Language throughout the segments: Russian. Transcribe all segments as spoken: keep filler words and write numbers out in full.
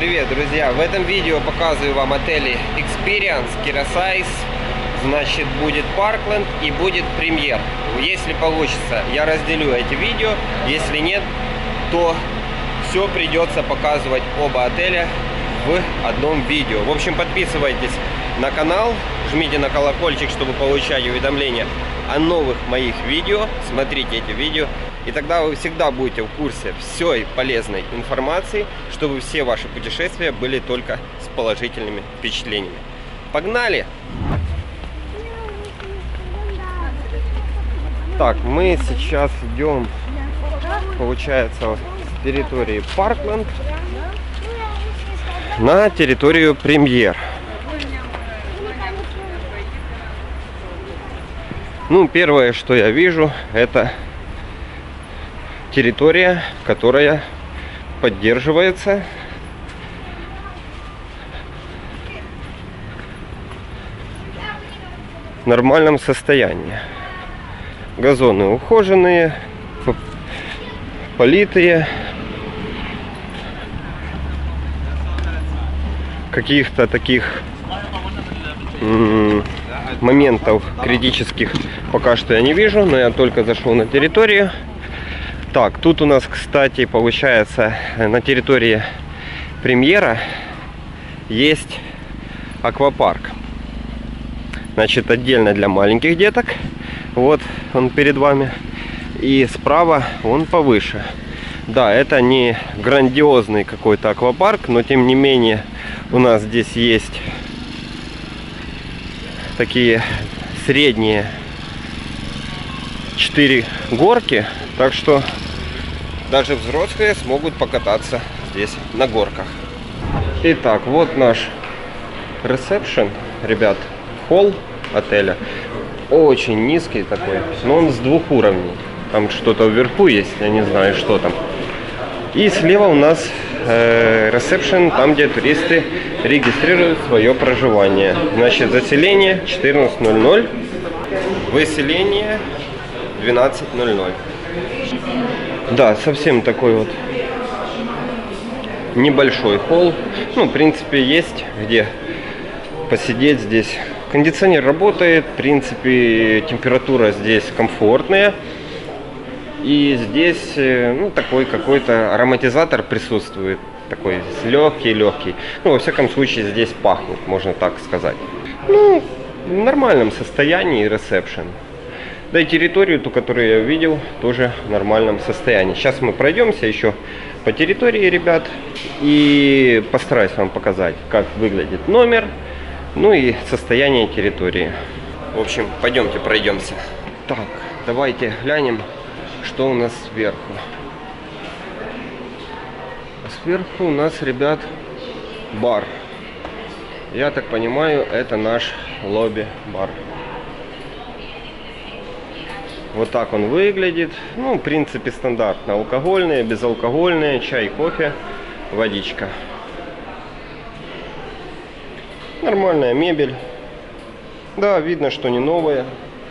Привет, друзья! В этом видео показываю вам отели Experience Kira-Size. Значит, будет Parkland и будет Premier. Если получится, я разделю эти видео. Если нет, то все придется показывать оба отеля в одном видео. В общем, подписывайтесь на канал, жмите на колокольчик, чтобы получать уведомления о новых моих видео. Смотрите эти видео. И тогда вы всегда будете в курсе всей полезной информации, чтобы все ваши путешествия были только с положительными впечатлениями. Погнали! Так, мы сейчас идем, получается, с территории Parkland на территорию Premier. Ну, первое, что я вижу, это территория, которая поддерживается в нормальном состоянии. Газоны ухоженные, политые. Каких-то таких моментов критических пока что я не вижу, но я только зашел на территорию. Так, тут у нас, кстати, получается, на территории Премьера есть аквапарк. Значит, отдельно для маленьких деток. Вот он перед вами. И справа он повыше. Да, это не грандиозный какой-то аквапарк, но тем не менее у нас здесь есть такие средние четыре горки. Так что даже взрослые смогут покататься здесь на горках. Итак, вот наш ресепшн, ребят, холл отеля. Очень низкий такой, но он с двух уровней. Там что-то вверху есть, я не знаю, что там. И слева у нас э, ресепшн, там, где туристы регистрируют свое проживание. Значит, заселение четырнадцать ноль ноль, выселение двенадцать ноль ноль. Да, совсем такой вот небольшой холл. Ну, в принципе, есть где посидеть здесь. Кондиционер работает, в принципе, температура здесь комфортная. И здесь, ну, такой какой-то ароматизатор присутствует. Такой легкий-легкий. Ну, во всяком случае, здесь пахнет, можно так сказать. Ну, в нормальном состоянии ресепшн. Да и территорию, ту, которую я видел, тоже в нормальном состоянии. Сейчас мы пройдемся еще по территории, ребят, и постараюсь вам показать, как выглядит номер, ну и состояние территории. В общем, пойдемте пройдемся. Так, давайте глянем, что у нас сверху. Сверху у нас, ребят, бар. Я так понимаю, это наш лобби-бар. Вот так он выглядит. Ну, в принципе, стандартно. Алкогольные, безалкогольные, чай, кофе, водичка. Нормальная мебель. Да, видно, что не новая.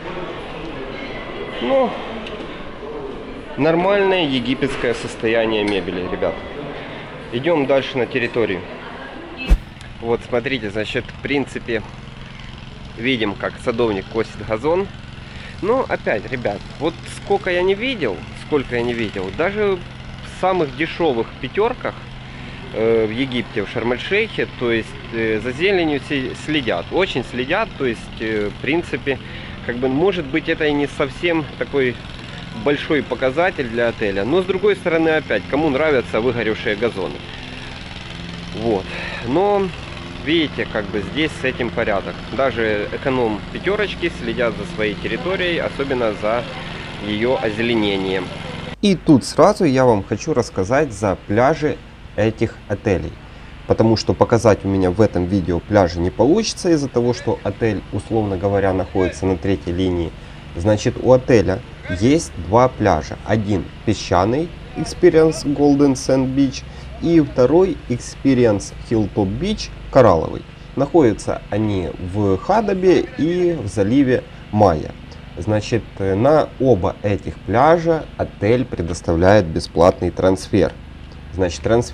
Но нормальное египетское состояние мебели, ребят. Идем дальше на территорию. Вот, смотрите, значит, в принципе, видим, как садовник косит газон. Но опять, ребят, вот сколько я не видел, сколько я не видел, даже в самых дешевых пятерках э, в Египте, в Шарм-эль-Шейхе, то есть э, за зеленью следят, очень следят, то есть, э, в принципе, как бы, может быть, это и не совсем такой большой показатель для отеля, но с другой стороны, опять, кому нравятся выгоревшие газоны. Вот, но видите, как бы здесь с этим порядок. Даже эконом пятерочки следят за своей территорией, особенно за ее озеленением. И тут сразу я вам хочу рассказать за пляжи этих отелей. Потому что показать у меня в этом видео пляжи не получится из-за того, что отель, условно говоря, находится на третьей линии. Значит, у отеля есть два пляжа. Один песчаный, Experience Golden Sand Beach, и второй Experience Hilltop Beach, коралловый. Находятся они в Хадабе и в заливе Майя. Значит, на оба этих пляжа отель предоставляет бесплатный трансфер. Значит, трансфер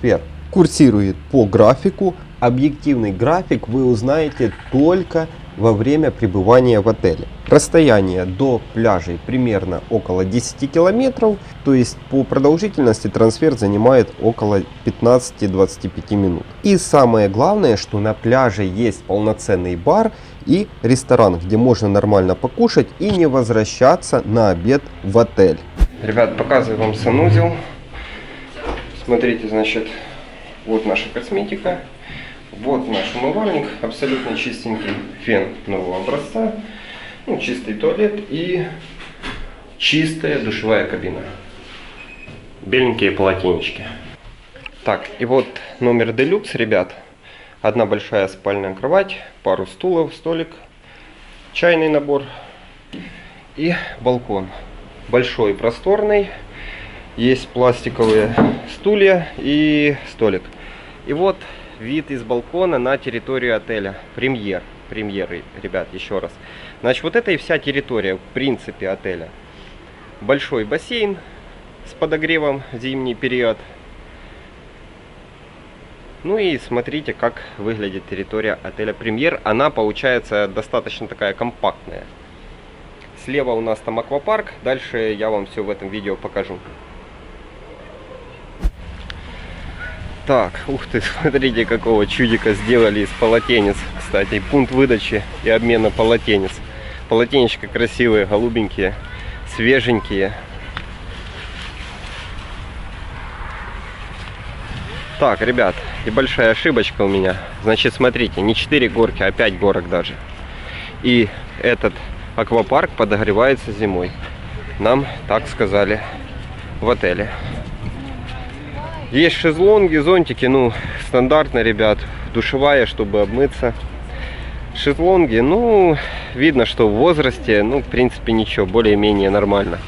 курсирует по графику. Объективный график вы узнаете только во время пребывания в отеле. Расстояние до пляжей примерно около десяти километров, то есть по продолжительности трансфер занимает около пятнадцати-двадцати пяти минут. И самое главное, что на пляже есть полноценный бар и ресторан, где можно нормально покушать и не возвращаться на обед в отель. Ребят, показываю вам санузел. Смотрите, значит, вот наша косметика. Вот наш умывальник, абсолютно чистенький, фен нового образца, ну, чистый туалет и чистая душевая кабина. Беленькие полотенечки. Так, и вот номер делюкс, ребят. Одна большая спальная кровать, пару стулов, столик, чайный набор и балкон. Большой, просторный, есть пластиковые стулья и столик. И вот вид из балкона на территорию отеля. Премьер. Премьеры, ребят, еще раз. Значит, вот это и вся территория, в принципе, отеля. Большой бассейн с подогревом в зимний период. Ну и смотрите, как выглядит территория отеля Премьер. Она получается достаточно такая компактная. Слева у нас там аквапарк. Дальше я вам все в этом видео покажу. Так, ух ты, смотрите, какого чудика сделали из полотенец. Кстати, пункт выдачи и обмена полотенец. Полотенечки красивые, голубенькие, свеженькие. Так, ребят, и большая ошибочка у меня. Значит, смотрите, не четыре горки, а пять горок даже. И этот аквапарк подогревается зимой. Нам так сказали в отеле. Есть шезлонги, зонтики, ну, стандартно, ребят, душевая, чтобы обмыться. Шезлонги, ну, видно, что в возрасте, ну, в принципе, ничего, более-менее нормально.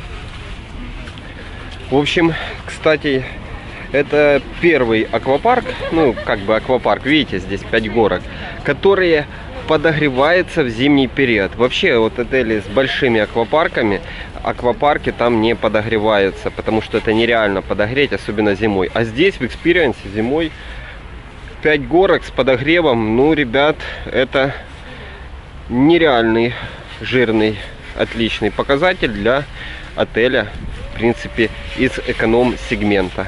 В общем, кстати, это первый аквапарк, ну, как бы аквапарк, видите, здесь пять горок, которые подогреваются в зимний период. Вообще, вот отели с большими аквапарками, аквапарки там не подогреваются, потому что это нереально подогреть, особенно зимой. А здесь в Experience зимой пять горок с подогревом, ну, ребят, это нереальный, жирный, отличный показатель для отеля, в принципе, из эконом-сегмента.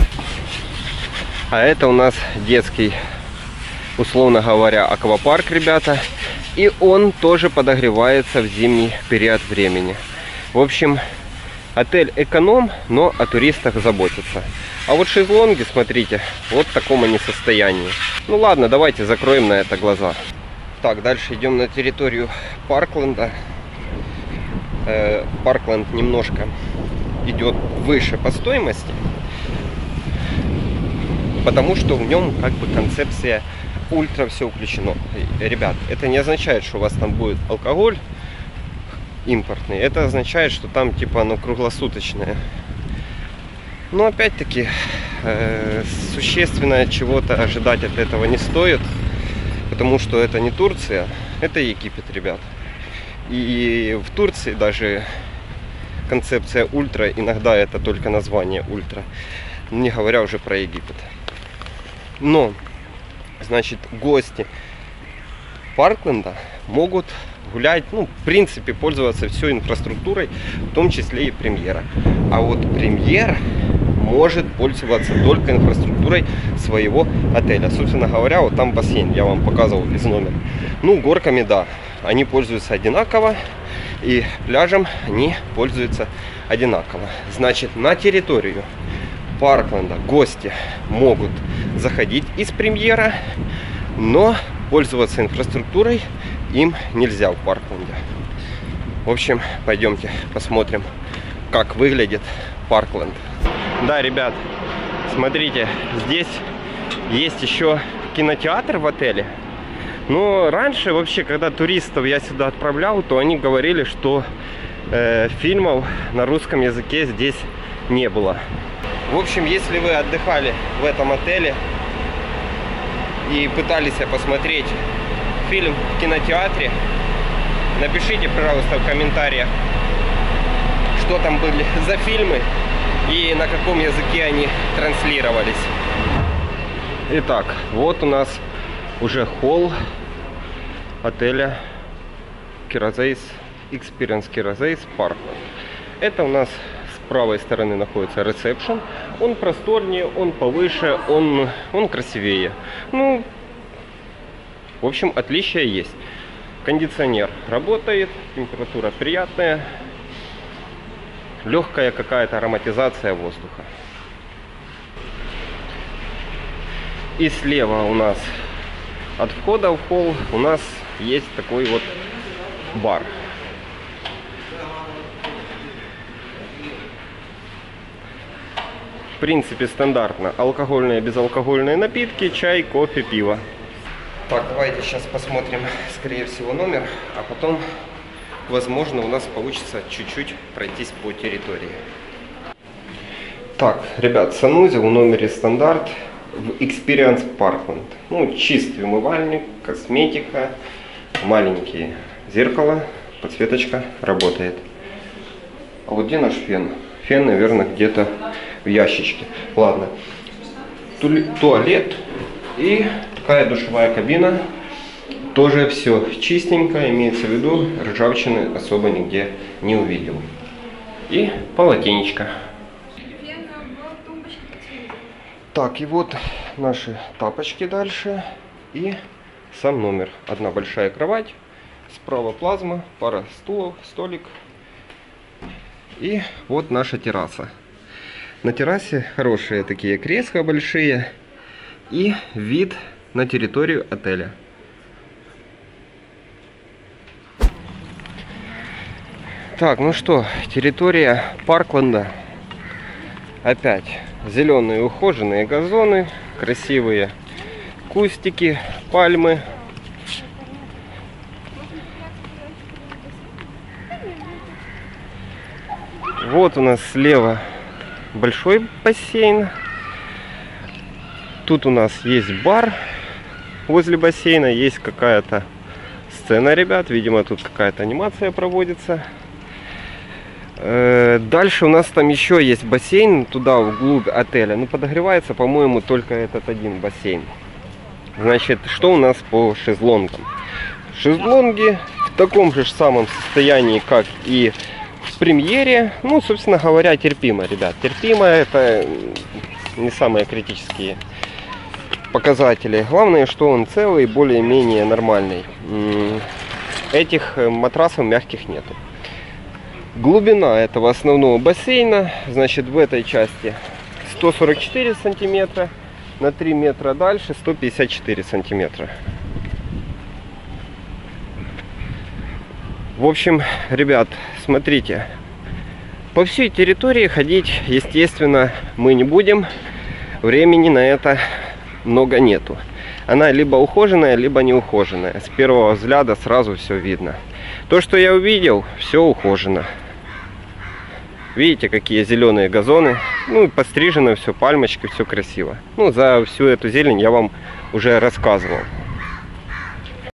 А это у нас детский, условно говоря, аквапарк, ребята. И он тоже подогревается в зимний период времени. В общем, отель эконом, но о туристах заботится. А вот шезлонги, смотрите, вот в таком они состоянии. Ну ладно, давайте закроем на это глаза. Так, дальше идем на территорию Паркленда. Э, Паркленд немножко идет выше по стоимости, потому что в нем как бы концепция ультра все включено. Ребят, это не означает, что у вас там будет алкоголь импортный. Это означает, что там типа оно круглосуточное. Но опять-таки э, существенно чего-то ожидать от этого не стоит, потому что это не Турция, это Египет, ребят. И в Турции даже концепция ультра, иногда это только название ультра, не говоря уже про Египет. Но, значит, гости Паркленда могут гулять, ну, в принципе, пользоваться всей инфраструктурой, в том числе и Премьера. А вот Премьер может пользоваться только инфраструктурой своего отеля. Собственно говоря, вот там бассейн, я вам показывал из номера. Ну, горками, да, они пользуются одинаково, и пляжем они пользуются одинаково. Значит, на территорию Паркленда гости могут заходить из Премьера, но пользоваться инфраструктурой им нельзя в Паркленде. В общем, пойдемте посмотрим, как выглядит Паркленд. Да, ребят, смотрите, здесь есть еще кинотеатр в отеле. Но раньше вообще, когда туристов я сюда отправлял, то они говорили, что э, фильмов на русском языке здесь не было. В общем, если вы отдыхали в этом отеле и пытались посмотреть фильм в кинотеатре, напишите, пожалуйста, в комментариях, что там были за фильмы и на каком языке они транслировались. Итак, вот у нас уже холл отеля Kerazais Experience Kerazais Parkland. Это у нас с правой стороны находится ресепшн. Он просторнее, он повыше, он, он красивее. Ну, в общем, отличия есть. Кондиционер работает, температура приятная, легкая какая-то ароматизация воздуха. И слева у нас от входа в холл у нас есть такой вот бар. В принципе, стандартно. Алкогольные, безалкогольные напитки, чай, кофе, пиво. Так, давайте сейчас посмотрим, скорее всего, номер, а потом, возможно, у нас получится чуть-чуть пройтись по территории. Так, ребят, санузел в номере стандарт в Experience Parkland. Ну, чистый умывальник, косметика, маленькие зеркало, подсветочка работает. А вот где наш фен? Фен, наверное, где-то в ящичке. Ладно. Туалет и такая душевая кабина. Тоже все чистенько, имеется в виду, ржавчины особо нигде не увидел. И полотенечко. Так, и вот наши тапочки дальше. И сам номер. Одна большая кровать. Справа плазма, пара стулов, столик. И вот наша терраса. На террасе хорошие такие кресла большие. И вид на территорию отеля. Так, ну что, территория Паркленда. Опять зеленые ухоженные газоны, красивые кустики, пальмы. Вот у нас слева большой бассейн. Тут у нас есть бар возле бассейна, есть какая-то сцена, ребят. Видимо, тут какая-то анимация проводится. Дальше у нас там еще есть бассейн, туда вглубь отеля. Ну, подогревается, по-моему, только этот один бассейн. Значит, что у нас по шезлонгам? Шезлонги в таком же самом состоянии, как и в премьере. Ну, собственно говоря, терпимо, ребят. Терпимо, это не самые критические показатели. Главное, что он целый, более-менее нормальный. Этих матрасов мягких нету. Глубина этого основного бассейна, значит, в этой части сто сорок четыре сантиметра, на три метра дальше сто пятьдесят четыре сантиметра. В общем, ребят, смотрите, по всей территории ходить, естественно, мы не будем, времени на это много нету. Она либо ухоженная, либо не ухоженная. С первого взгляда сразу все видно. То, что я увидел, все ухожено. Видите, какие зеленые газоны. Ну, подстрижено все, пальмочки, все красиво. Ну, за всю эту зелень я вам уже рассказывал.